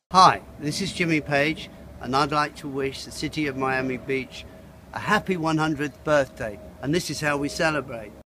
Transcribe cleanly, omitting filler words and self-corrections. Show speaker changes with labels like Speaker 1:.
Speaker 1: Hi, this is Jimmy Page, and I'd like to wish the city of Miami Beach a happy 100th birthday, and this is how we celebrate.